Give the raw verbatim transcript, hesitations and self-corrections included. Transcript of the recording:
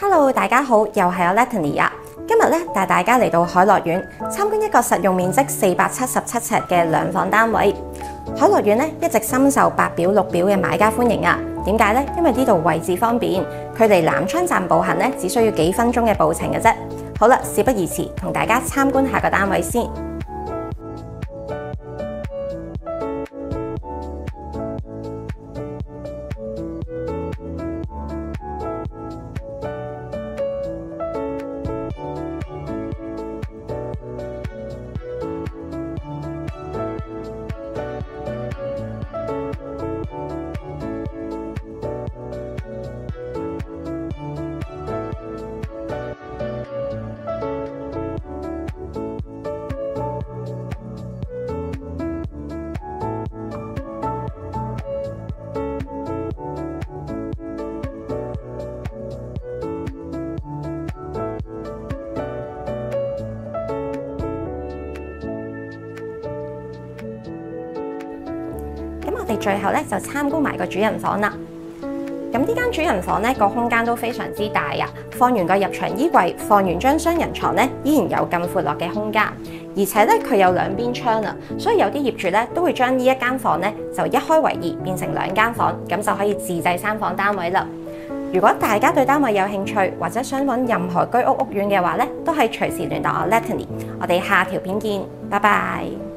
Hello， 大家好，又係我 Letany 啊。今日咧帶大家嚟到海樂苑參觀一個實用面積四百七十七尺嘅兩房單位。海樂苑咧一直深受白表綠表嘅買家歡迎啊。點解咧？因為呢度位置方便，距離南昌站步行咧只需要幾分鐘嘅步程嘅啫。好啦，事不宜遲，同大家參觀下個單位先。我哋最後咧就參觀埋個主人房啦。咁呢間主人房咧個空間都非常之大啊！放完個入場衣櫃，放完張雙人床咧，依然有咁闊落嘅空間。而且咧佢有兩邊窗啊，所以有啲業主咧都會將呢一間房咧就一開為二，變成兩間房，咁就可以自製三房單位啦。如果大家對單位有興趣，或者想揾任何居屋屋苑嘅話咧，都係隨時聯絡我 Letany。我哋下條片見，拜拜。